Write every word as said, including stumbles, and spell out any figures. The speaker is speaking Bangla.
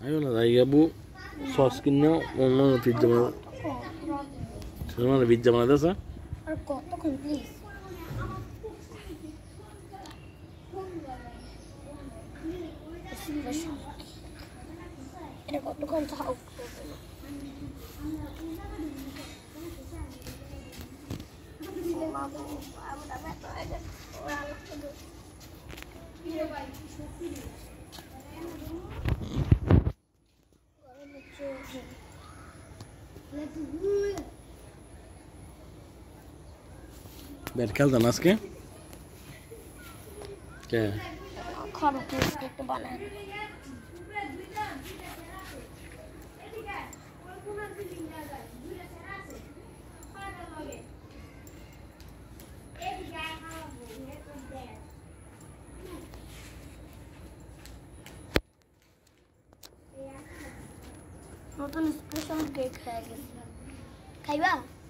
ayo na dai abu sauce kinna onno pizza bana Safwan pizza banada sa আর কতক্ষণ প্লিজ এটা কতক্ষণ থাক ব্যাট খেলতাম আজকে কে খারাপ একটু বানায় নতুন স্পেশাল কেক হয়ে গেছে খাইবা